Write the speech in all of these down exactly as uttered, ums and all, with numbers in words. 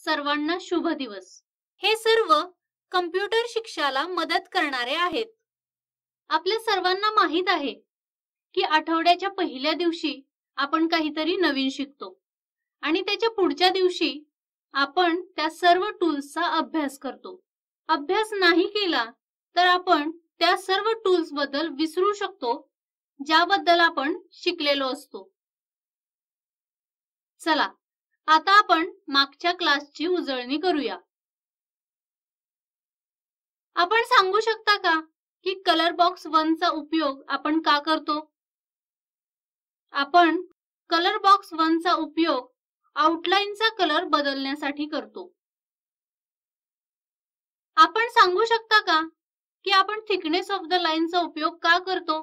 सर्वांना शुभ दिवस। हे सर्व कम्प्युटर शिक्षणाला मदत करणारे आहेत। आपल्या सर्वांना माहित आहे की आठवड्याच्या पहिल्या दिवशी आपण काहीतरी नवीन शिकतो आणि त्याच्या पुढच्या दिवशी आपण त्या सर्व टूल्सचा अभ्यास करतो। अभ्यास नाही केला तर आपण त्या सर्व टूल्स बद्दल विसरू शकतो ज्याबद्दल आपण शिकलेलो असतो। चला आता आपण मागच्या क्लासची उजळणी करूया। आपण सांगू शकता का की कलर बॉक्स वन चा उपयोग आपण का करतो? आपण कलर बॉक्स वन चा उपयोग आउटलाईनचा कलर बदलण्यासाठी करतो। आपण सांगू शकता का की आपण थिकनेस ऑफ द लाईनचा उपयोग का करतो?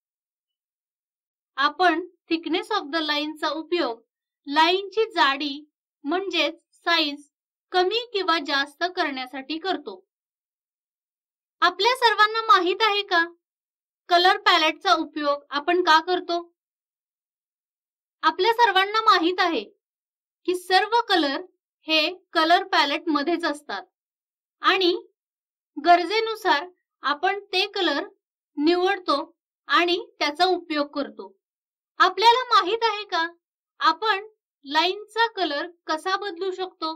आपण थिकनेस ऑफ द लाईनचा उपयोग लाईनची जाडी म्हणजेच साइज कमी किंवा जास्त करण्यासाठी करतो। आपल्या सर्वांना माहित आहे का कलर पॅलेटचा उपयोग आपण का करतो? आपल्या सर्वांना माहित आहे की सर्व कलर हे कलर पॅलेट मध्येच असतात आणि गरजेनुसार आपण ते कलर निवडतो आणि त्याचा उपयोग करतो। आपल्याला माहित आहे का आपण लाईनचा कलर कसा बदलू शकतो?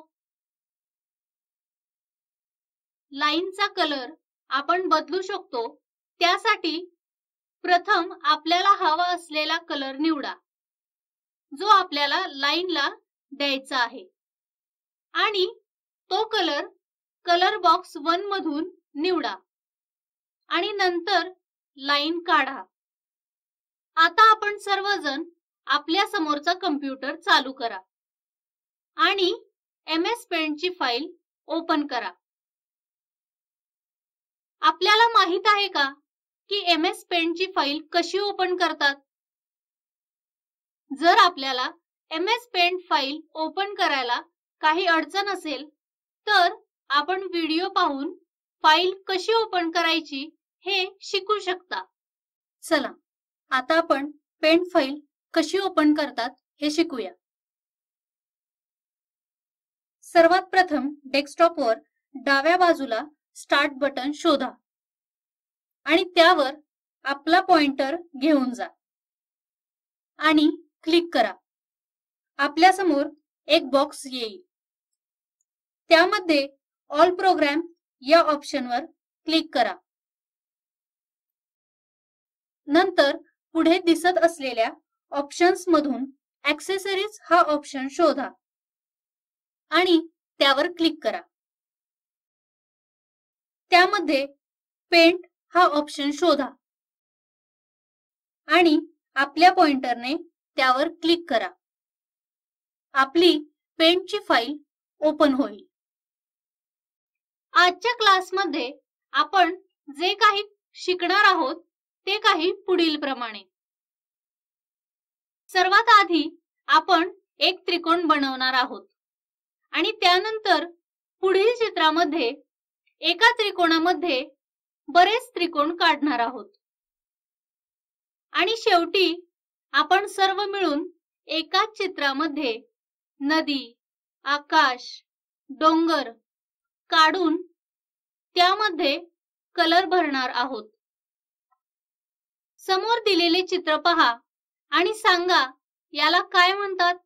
लाईनचा कलर आपण बदलू शकतो त्यासाठी प्रथम आपल्याला हवा असलेला कलर निवडा जो आपल्याला लाईनला द्यायचा आहे आणि तो कलर कलर बॉक्स वन मधून निवडा आणि नंतर लाईन काढा। आता आपण सर्वजण आपल्या समोरचा कम्प्युटर चालू करा आणि एम एस पेंट ची फाईल ओपन करा। आपल्याला माहित आहे का की एम एस पेंट ची फाईल कशी ओपन करतात? जर आपल्याला M S paint file open करायला काही अडचण असेल तर आपण व्हिडिओ पाहून फाईल कशी ओपन करायची हे शिकू शकता। चला आता आपण पेंट फाईल कशी ओपन करतात हे शिकूया। सर्वात प्रथम डेस्कटॉपवर डाव्या बाजूला स्टार्ट बटन शोधा आणि त्यावर आपला पॉइंटर घेऊन जा आणि क्लिक करा। आपल्या समोर एक बॉक्स येईल, त्यामध्ये ऑल प्रोग्राम या ऑप्शनवर क्लिक करा। नंतर पुढे दिसत असलेल्या ऑप्शन्स मधून ॲक्सेसरीज हा ऑप्शन शोधा आणि त्यावर क्लिक करा। त्यामध्ये पेंट हा ऑप्शन शोधा आणि आपल्या पॉइंटरने त्यावर क्लिक करा। आपली पेंटची फाईल ओपन होईल। आजच्या क्लासमध्ये आपण जे काही शिकणार आहोत ते काही पुढील प्रमाणे। सर्वात आधी आपण एक त्रिकोण बनवणार आहोत आणि त्यानंतर पुढील चित्रामध्ये एका त्रिकोणामध्ये बरेच त्रिकोण काढणार आहोत आणि शेवटी आपण सर्व मिळून एकाच चित्रामध्ये नदी, आकाश, डोंगर काढून त्यामध्ये कलर भरणार आहोत। समोर दिलेले चित्र पहा आणि सांगा याला काय म्हणतात?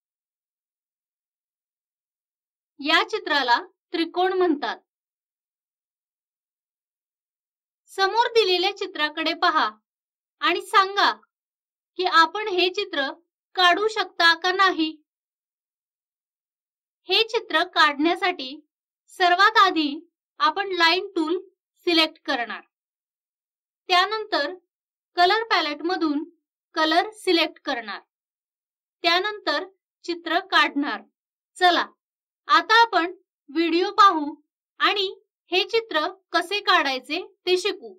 या चित्राला त्रिकोण म्हणतात। समोर दिलेल्या चित्राकडे पहा आणि सांगा की आपण हे चित्र काढू शकता का नाही? हे चित्र काढण्यासाठी सर्वात आधी आपण लाईन टूल सिलेक्ट करणार, त्यानंतर कलर पॅलेट मधून कलर सिलेक्ट करणार, त्यानंतर चित्र काढणार। चला आता आपण व्हिडिओ पाहू आणि हे चित्र कसे काढायचे ते शिकू।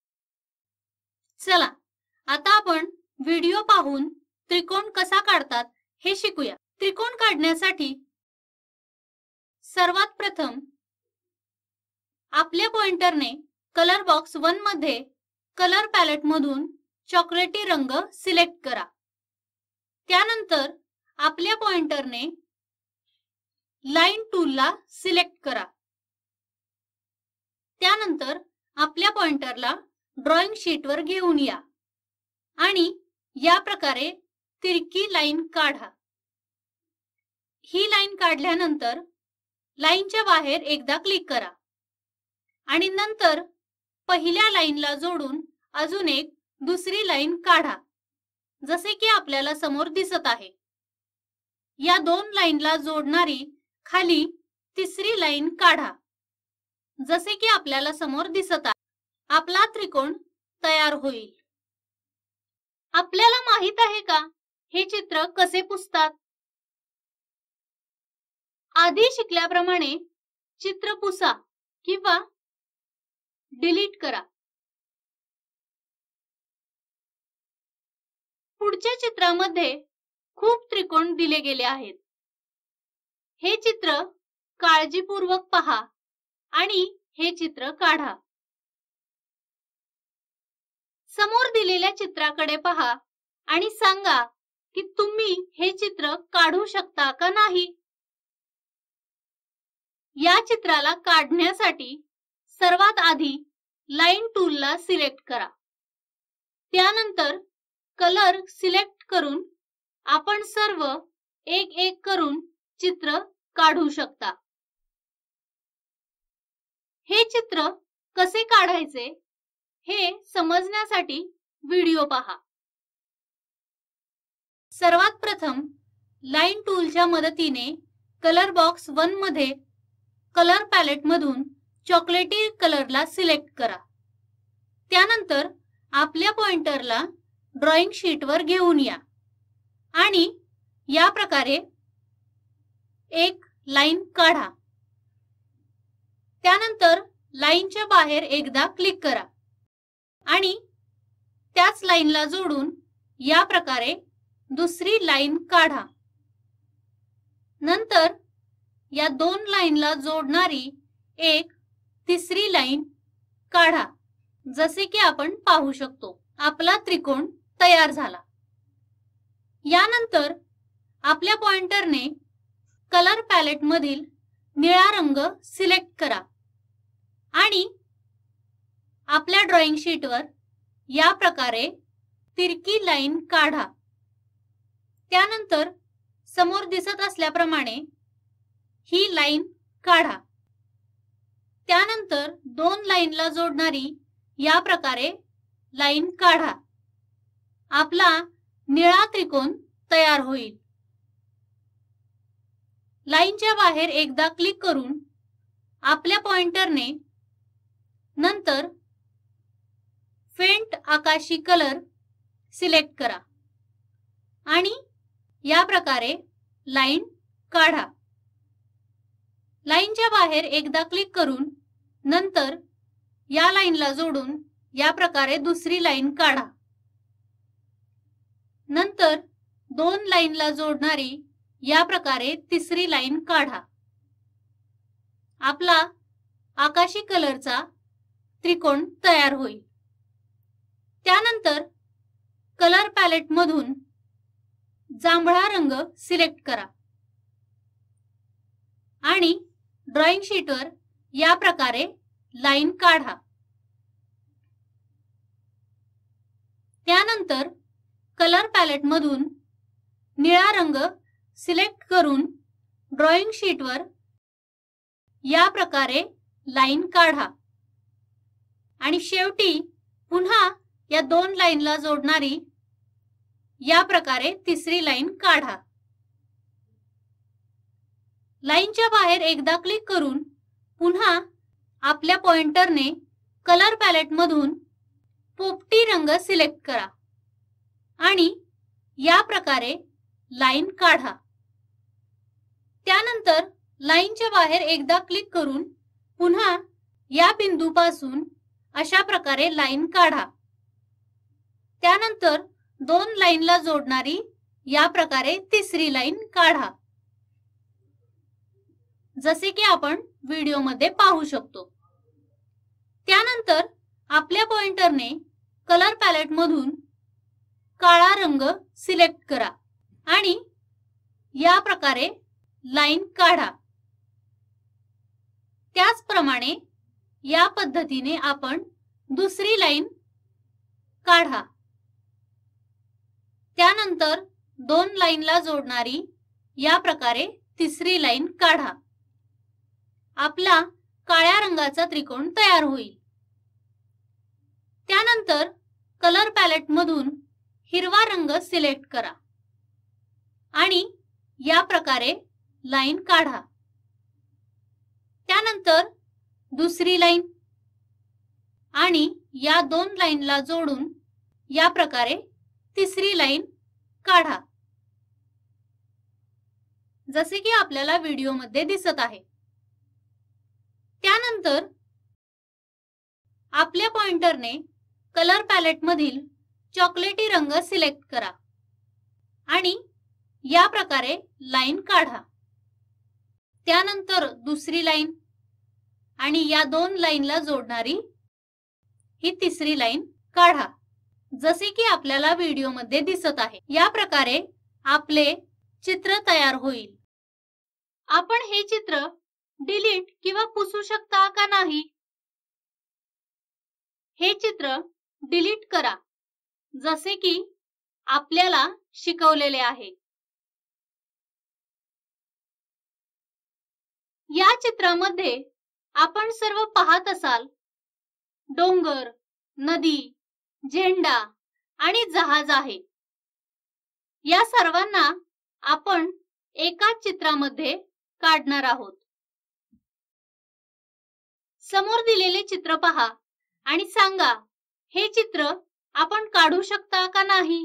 चला आता आपण व्हिडिओ पाहून त्रिकोण कसा काढतात हे शिकूया। त्रिकोण काढण्यासाठी सर्वात प्रथम आपल्या पॉइंटरने कलर बॉक्स वन मध्ये कलर पॅलेट मधून चॉकलेटी रंग सिलेक्ट करा। त्यानंतर आपल्या पॉइंटरने लाईन टूलला सिलेक्ट करा. त्यानंतर आपल्या पॉइंटरला ड्रॉइंग शीटवर घेऊन या आणि या प्रकारे तिरकी लाईन काढा. ही लाईन काढल्यानंतर लाईनच्या बाहेर एकदा क्लिक करा आणि नंतर पहिल्या लाईनला जोडून अजून एक दुसरी लाईन काढा, जसे की आपल्याला समोर दिसत आहे. या दोन लाईनला जोडणारी खाली तिसरी लाईन काढा, जसे की आपल्याला समोर दिसत आहे. आपला त्रिकोण तयार होईल. आपल्याला माहित आहे का हे चित्र कसे पुसतात? आधी शिकल्याप्रमाणे चित्र पुसा किंवा डिलीट करा. पुढच्या चित्रामध्ये खूप त्रिकोण दिले गेले आहेत. हे चित्र काळजीपूर्वक पहा आणि हे चित्र काढा. समोर दिलेल्या चित्राकडे पहा आणि सांगा की तुम्ही हे चित्र काढू शकता का नाही. या चित्राला काढण्यासाठी सर्वात आधी लाईन टूलला सिलेक्ट करा. त्यानंतर कलर सिलेक्ट करून आपण सर्व एक एक करून चित्र काढू शकता. हे चित्र कसे काढायचे हे समजण्यासाठी व्हिडिओ पहा. सर्वात प्रथम लाईन टूलच्या मदतीने कलर बॉक्स वन मध्ये कलर पॅलेट मधून चॉकलेटी कलरला सिलेक्ट करा. त्यानंतर आपल्या पॉइंटरला ड्रॉइंग शीटवर घेऊन या आणि या प्रकारे एक लाईन काढा. त्यानंतर लाईनच्या बाहेर एकदा क्लिक करा आणि त्याच लाईनला जोडून या प्रकारे दुसरी लाईन काढा. नंतर या दोन लाईनला जोडणारी एक तिसरी लाईन काढा, जसे की आपण पाहू शकतो. आपला त्रिकोण तयार झाला. यानंतर आपल्या पॉइंटरने कलर पॅलेट मधील निळा रंग सिलेक्ट करा आणि आपल्या ड्रॉइंग शीटवर या प्रकारे तिरकी लाईन काढा. त्यानंतर समोर दिसत असल्याप्रमाणे ही लाईन काढा. त्यानंतर दोन लाईनला जोडणारी या प्रकारे लाईन काढा. आपला निळा त्रिकोण तयार होईल. लाईनच्या बाहेर एकदा क्लिक करून आपल्या पॉइंटरने नंतर फेंट आकाशी कलर सिलेक्ट करा आणि या प्रकारे लाईन काढा. लाईनच्या बाहेर एकदा क्लिक करून नंतर या लाईनला जोडून या प्रकारे दुसरी लाईन काढा. नंतर दोन लाईनला जोडणारी या प्रकारे तिसरी लाईन काढा. आपला आकाशी कलरचा त्रिकोण तयार होईल. त्यानंतर कलर पॅलेट मधून जांभळा रंग सिलेक्ट करा आणि ड्रॉइंग शीटवर या प्रकारे लाईन काढा. त्यानंतर कलर पॅलेट मधून निळा रंग सिलेक्ट करून ड्रॉइंग शीटवर या प्रकारे लाईन काढा आणि शेवटी पुन्हा या दोन लाईनला जोडणारी या प्रकारे तिसरी लाईन काढा. लाईनच्या बाहेर एकदा क्लिक करून पुन्हा आपल्या पॉइंटरने कलर पॅलेट मधून पोपटी रंग सिलेक्ट करा आणि या प्रकारे लाईन काढा. त्यानंतर लाईनच्या बाहेर एकदा क्लिक करून पुन्हा या बिंदूपासून अशा प्रकारे लाईन काढा. त्यानंतर दोन लाईनला जोडणारी या प्रकारे तिसरी लाईन काढा, जसे की आपण व्हिडिओमध्ये पाहू शकतो. त्यानंतर आपल्या पॉइंटरने कलर पॅलेट मधून काळा रंग सिलेक्ट करा आणि या प्रकारे लाईन काढा. त्याचप्रमाणे या पद्धतीने आपण दुसरी लाईन काढा. त्यानंतर दोन लाईनला जोडणारी या प्रकारे तिसरी लाईन काढा. आपला काळ्या रंगाचा त्रिकोण तयार होईल. त्यानंतर कलर पॅलेट मधून हिरवा रंग सिलेक्ट करा आणि या प्रकारे लाईन काढा. त्यानंतर दुसरी लाईन आणि या दोन लाईनला जोडून या प्रकारे तिसरी लाईन काढा, जसे की आपल्याला व्हिडिओमध्ये दिसत आहे. त्यानंतर आपल्या पॉइंटरने कलर पॅलेट मधील चॉकलेटी रंग सिलेक्ट करा आणि या प्रकारे लाईन काढा. त्यानंतर दुसरी लाईन आणि या दोन लाईनला जोडणारी ही तिसरी लाईन काढा, जसे की आपल्याला व्हिडिओमध्ये दिसत आहे. या प्रकारे आपले चित्र तयार होईल. आपण हे चित्र डिलीट किंवा पुसू शकता का नाही? हे चित्र डिलीट करा, जसे की आपल्याला शिकवलेले आहे. या चित्रामध्ये आपण सर्व पाहत असाल, डोंगर, नदी, झेंडा आणि जहाज आहे. या सर्वांना आपण एकाच चित्रामध्ये काढणार आहोत. समोर दिलेले चित्र पहा आणि सांगा, हे चित्र आपण काढू शकता का नाही?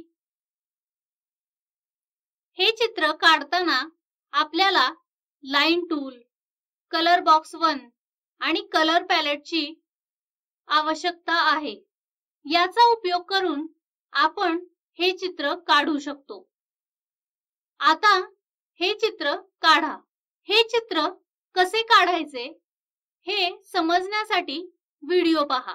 हे चित्र काढताना आपल्याला line tool, colour box one आणि कलर पॅलेटची आवश्यकता आहे. याचा उपयोग करून आपण हे चित्र काढू शकतो. आता हे चित्र काढा. हे चित्र कसे काढायचे हे समजण्यासाठी व्हिडिओ पहा.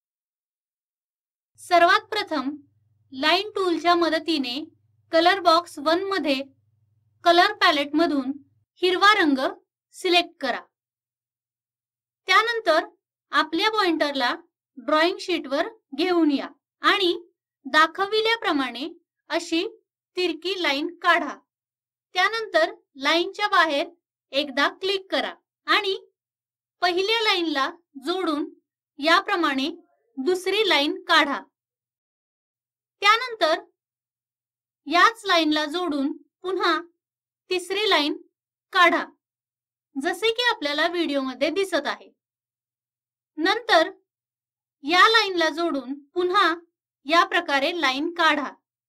सर्वात प्रथम लाईन टूलच्या मदतीने कलर बॉक्स वन मध्ये कलर पॅलेट मधून हिरवा रंग सिलेक्ट करा. त्यानंतर आपल्या पॉइंटरला ड्रॉइंग शीटवर घेऊन या आणि दाखविल्याप्रमाणे अशी तिरकी लाईन काढा. त्यानंतर लाईनच्या बाहेर एकदा क्लिक करा आणि पहिल्या लाईनला जोडून याप्रमाणे दुसरी लाईन काढा. त्यानंतर याच लाईनला जोडून पुन्हा तिसरी लाईन काढा, जसे की आपल्याला व्हिडिओमध्ये दिसत आहे. नंतर या लाईनला जोडून पुन्हा या प्रकारे लाईन काढा.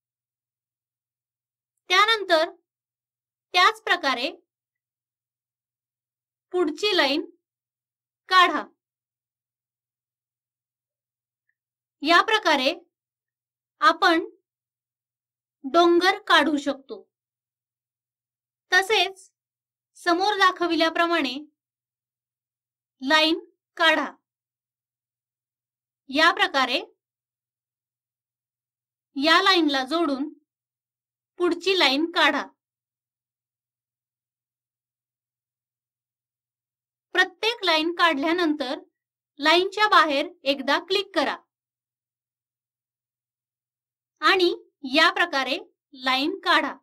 त्यानंतर त्याच प्रकारे पुढची लाईन काढा. या प्रकारे आपण डोंगर काढू शकतो. तसेच समोर दाखविल्याप्रमाणे लाईन काढा. या प्रकारे या लाईनला जोडून पुढची लाईन काढा. प्रत्येक लाईन काढल्यानंतर लाईनच्या बाहेर एकदा क्लिक करा आणि या प्रकारे लाईन काढा.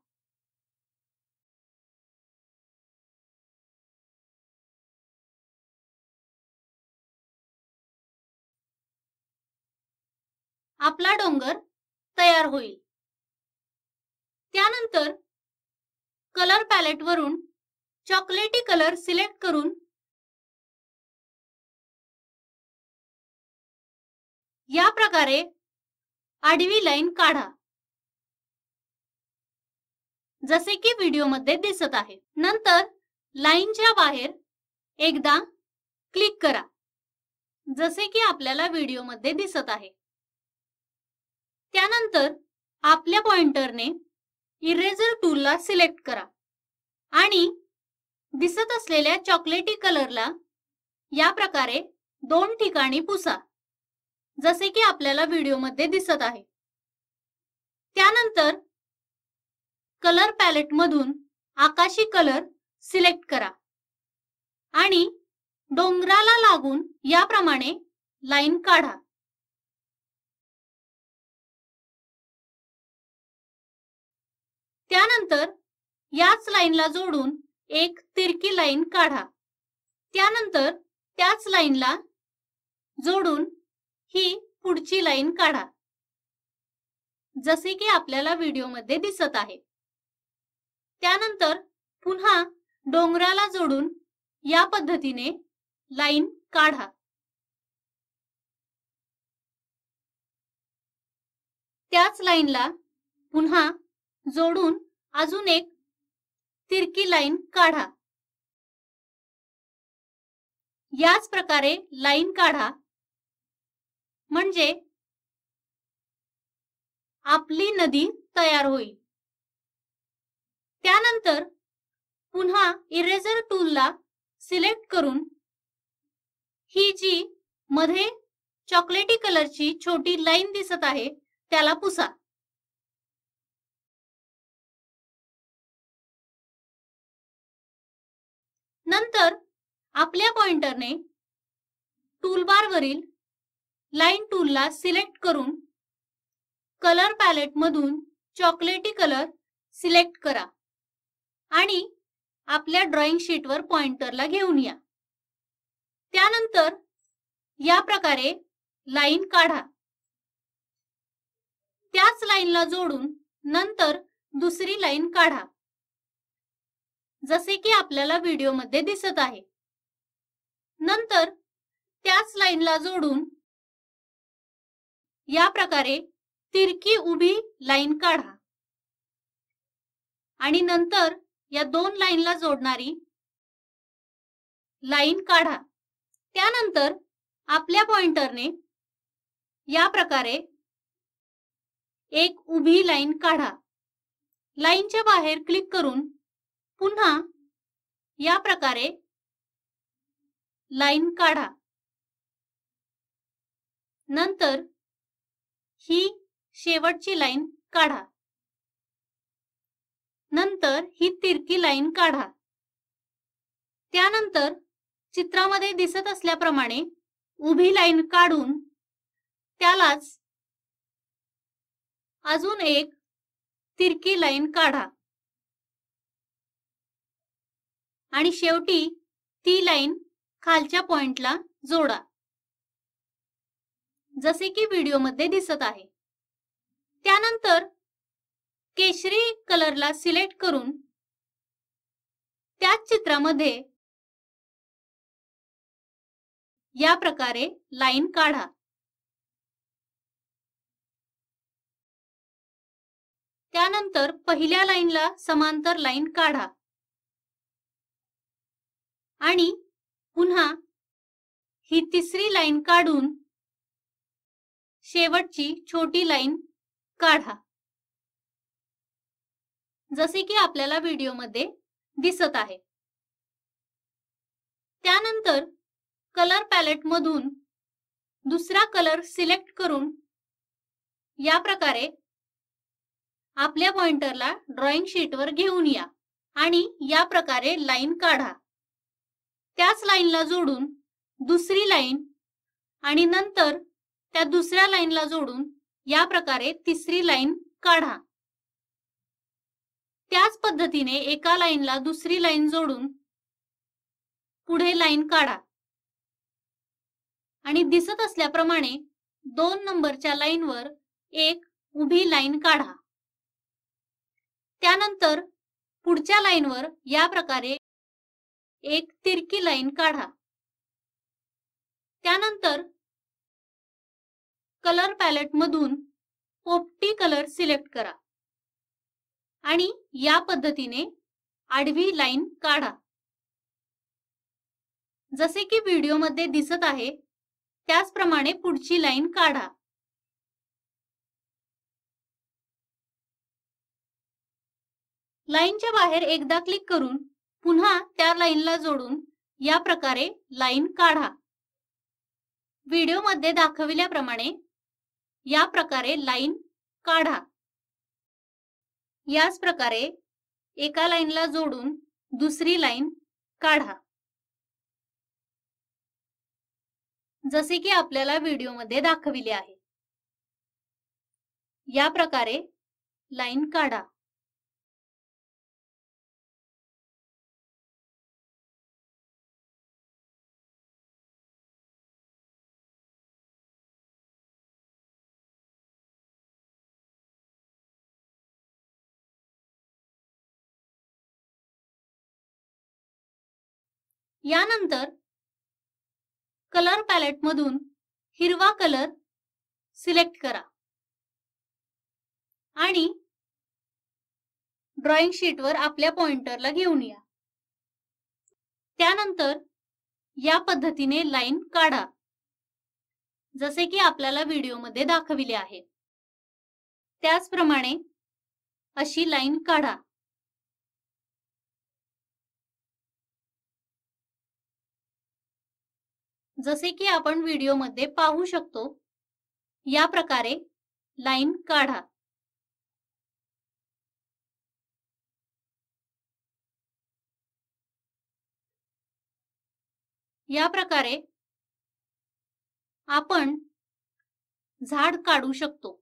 आपला डोंगर तयार होईल. त्यानंतर कलर पॅलेट वरून चॉकलेटी कलर सिलेक्ट करून या प्रकारे आडवी लाईन काढा, जसे की व्हिडिओमध्ये दिसत आहे. नंतर लाईनच्या बाहेर एकदा क्लिक करा, जसे की आपल्याला व्हिडिओमध्ये दिसत आहे. त्यानंतर आपल्या पॉइंटरने इरेजर टूलला सिलेक्ट करा आणि दिसत असलेल्या चॉकलेटी कलरला या प्रकारे दोन ठिकाणी पुसा, जसे की आपल्याला व्हिडिओमध्ये दिसत आहे. त्यानंतर कलर पॅलेट मधून आकाशी कलर सिलेक्ट करा आणि डोंगराला लागून याप्रमाणे लाईन काढा. त्यानंतर याच लाईनला जोडून एक तिरकी लाईन काढा. त्यानंतर त्याच लाईनला जोडून ही पुढची लाईन काढा, जसे की आपल्याला व्हिडिओमध्ये दिसत आहे. त्यानंतर पुन्हा डोंगराला जोडून या पद्धतीने लाईन काढा. त्याच लाईनला पुन्हा जोडून अजून एक तिरकी लाईन काढा. याच प्रकारे लाईन काढा म्हणजे आपली नदी तयार होईल. त्यानंतर पुन्हा इरेजर टूलला सिलेक्ट करून ही जी मध्ये चॉकलेटी कलरची छोटी लाईन दिसत आहे त्याला पुसा. नंतर आपल्या पॉइंटरने टूलबारवरील लाईन टूलला सिलेक्ट करून कलर पॅलेट मधून चॉकलेटी कलर सिलेक्ट करा आणि आपल्या ड्रॉइंग शीटवर पॉइंटरला घेऊन या. त्यानंतर या प्रकारे लाईन काढा. त्याच लाईनला जोडून नंतर दुसरी लाईन काढा, जसे की आपल्याला व्हिडिओमध्ये दिसत आहे. नंतर त्याच लाईनला जोडून या प्रकारे तिरकी उभी लाईन काढा आणि नंतर या दोन लाईनला जोडणारी लाईन काढा. त्यानंतर आपल्या पॉइंटरने या प्रकारे एक उभी लाईन काढा. लाईनच्या बाहेर क्लिक करून पुन्हा या प्रकारे लाईन काढा. नंतर ही शेवटची लाईन काढा. नंतर ही तिरकी लाईन काढा. त्यानंतर चित्रामध्ये दिसत असल्याप्रमाणे उभी लाईन काढून त्यालाच अजून एक तिरकी लाईन काढा आणि शेवटी ती लाईन खालच्या पॉइंटला जोडा, जसे की व्हिडिओमध्ये दिसत आहे. त्यानंतर केशरी कलरला सिलेक्ट करून त्याच चित्रामध्ये या प्रकारे लाईन काढा. त्यानंतर पहिल्या लाईनला समांतर लाईन काढा आणि पुन्हा ही तिसरी लाईन काढून शेवटची छोटी लाईन काढा, जसे की आपल्याला व्हिडिओमध्ये दिसत आहे. त्यानंतर कलर पॅलेट मधून दुसरा कलर सिलेक्ट करून या प्रकारे आपल्या पॉइंटरला ड्रॉइंग शीटवर घेऊन या आणि या प्रकारे लाईन काढा. त्याच लाईनला जोडून दुसरी लाईन आणि नंतर त्या दुसऱ्या लाईनला जोडून या प्रकारे तिसरी लाईन काढा. त्याच पद्धतीने एका लाईनला दुसरी लाईन जोडून पुढे लाईन काढा आणि दिसत असल्याप्रमाणे दोन नंबरच्या लाईनवर एक उभी लाईन काढा. त्यानंतर पुढच्या लाईनवर या प्रकारे एक तिरकी लाईन काढा. त्यानंतर कलर पॅलेट मधून पोपटी कलर सिलेक्ट करा आणि या पद्धतीने आडवी लाईन काढा, जसे की व्हिडिओमध्ये दिसत आहे त्याचप्रमाणे पुढची लाईन काढा. लाईनच्या बाहेर एकदा क्लिक करून पुन्हा त्या लाईनला जोडून या प्रकारे लाईन काढा. व्हिडिओमध्ये दाखविल्याप्रमाणे या प्रकारे लाईन काढा. याच प्रकारे एका लाईनला जोडून दुसरी लाईन काढा. जसे की आपल्याला व्हिडिओमध्ये दाखविले आहे. या प्रकारे लाईन काढा. यानंतर कलर पॅलेट मधून हिरवा कलर सिलेक्ट करा आणि ड्रॉइंग शीटवर आपल्या पॉइंटरला घेऊन या. त्यानंतर या पद्धतीने लाईन काढा, जसे की आपल्याला व्हिडिओमध्ये दाखविले आहे. त्याचप्रमाणे अशी लाईन काढा. जसे की आपण व्हिडिओमध्ये पाहू शकतो, या प्रकारे लाईन काढा. या प्रकारे आपण झाड काढू शकतो.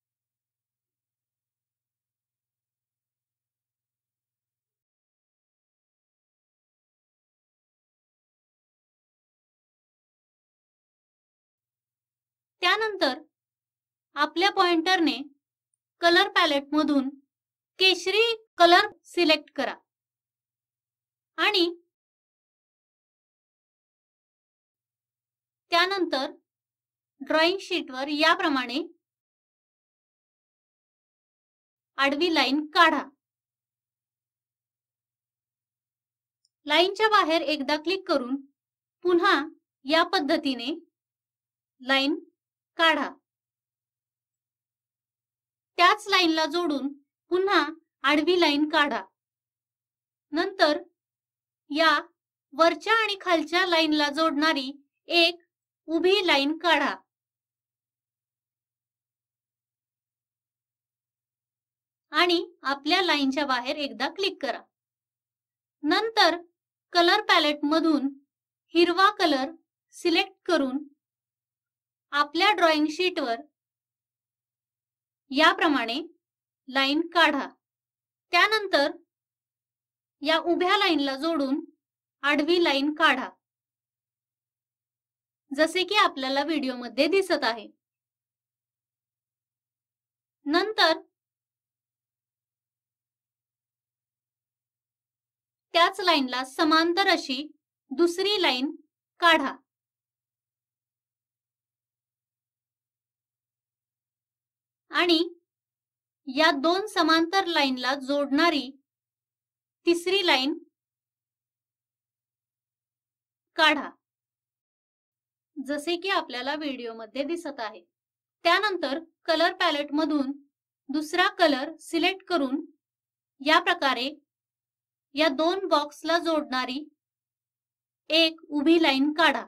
त्यानंतर आपल्या पॉइंटरने कलर पॅलेट मधून केशरी कलर सिलेक्ट करा आणि त्यानंतर ड्रॉइंग शीटवर याप्रमाणे आडवी लाईन काढा. लाईनच्या बाहेर एकदा क्लिक करून पुन्हा या पद्धतीने लाईन काढा. त्याच लाईनला जोडून पुन्हा आडवी लाईन काढा. नंतर या वरच्या आणि खालच्या लाईनला जोडणारी एक उभी लाईन काढा. आणि आपल्या लाईनच्या बाहेर एकदा क्लिक करा. नंतर कलर पॅलेट मधून हिरवा कलर सिलेक्ट करून आपल्या ड्रॉइंग शीटवर याप्रमाणे लाईन काढा. त्यानंतर या उभ्या लाईनला जोडून आडवी लाईन काढा, जसे की आपल्याला व्हिडिओमध्ये दिसत आहे. नंतर त्याच लाईनला समांतर अशी दुसरी लाईन काढा. आणि या दोन समांतर लाईनला जोडणारी तिसरी लाईन काढा, जसे की आपल्याला व्हिडिओमध्ये दिसत आहे. त्यानंतर कलर पॅलेट मधून दुसरा कलर सिलेक्ट करून या प्रकारे या दोन बॉक्सला जोडणारी एक उभी लाईन काढा.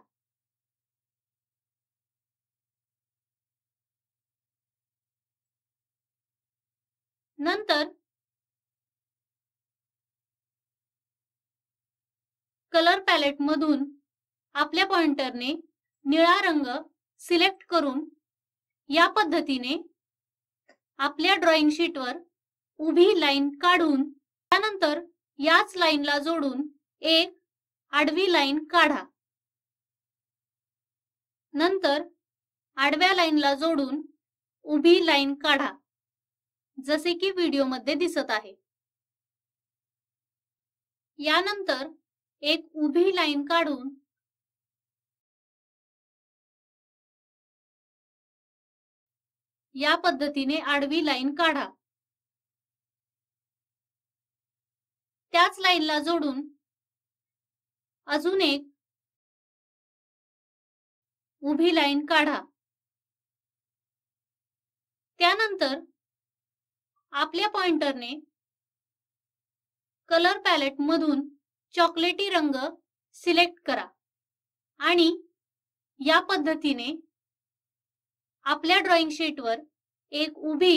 नंतर कलर पॅलेट मधून आपल्या पॉइंटरने निळा रंग सिलेक्ट करून या पद्धतीने आपल्या ड्रॉइंग शीटवर उभी लाईन काढून त्यानंतर याच लाईनला जोडून एक आडवी लाईन काढा. नंतर आडव्या लाईनला जोडून उभी लाईन काढा, जसे की व्हिडिओमध्ये दिसत आहे. यानंतर एक उभी लाईन काढून या पद्धतीने आडवी लाईन काढा. त्याच लाईनला जोडून अजून एक उभी लाईन काढा. त्यानंतर आपल्या पॉइंटरने कलर पॅलेट मधून चॉकलेटी रंग सिलेक्ट करा आणि या पद्धतीने आपल्या ड्रॉइंग शीटवर एक उभी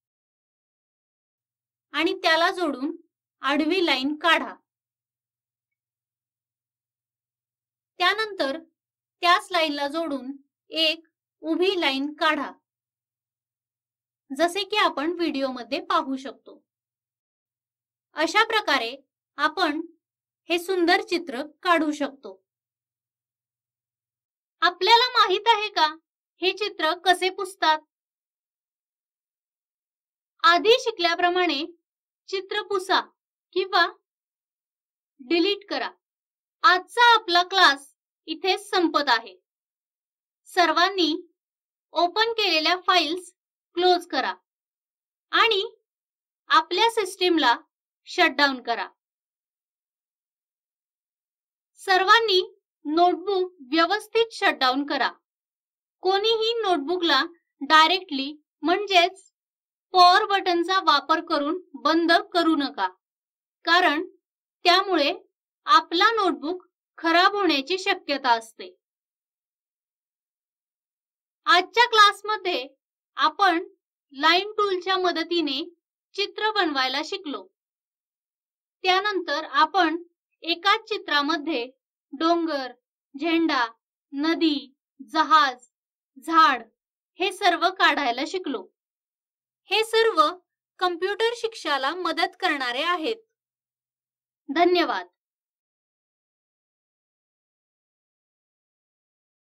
आणि त्याला जोडून आडवी लाईन काढा. त्यानंतर त्याच लाईनला जोडून एक उभी लाईन काढा, जसे की आपण व्हिडिओमध्ये पाहू शकतो। अशा प्रकारे आपण हे सुंदर चित्र काढू शकतो। आपल्याला माहित आहे का हे चित्र कसे पुसतात? आधी शिकल्याप्रमाणे चित्र पुसा किंवा डिलीट करा। आजचा आपला क्लास इथेच संपत आहे। सर्वांनी ओपन केलेल्या फाइल्स क्लोज करा आणि आपल्या सिस्टीमला शटडाउन करा। सर्वांनी नोटबुक व्यवस्थित शटडाउन करा। कोणीही नोटबुकला डायरेक्टली म्हणजेच पॉवर बटनचा वापर करून बंद करू नका, कारण त्यामुळे आपला नोटबुक खराब होण्याची शक्यता असते। आजच्या क्लासमध्ये आपण लाईन टूलच्या मदतीने चित्र बनवायला शिकलो। त्यानंतर आपण एकाच चित्रामध्ये डोंगर, झेंडा, नदी, जहाज, झाड हे सर्व काढायला शिकलो। हे सर्व कम्प्युटर शिक्षणाला मदत करणारे आहेत। धन्यवाद।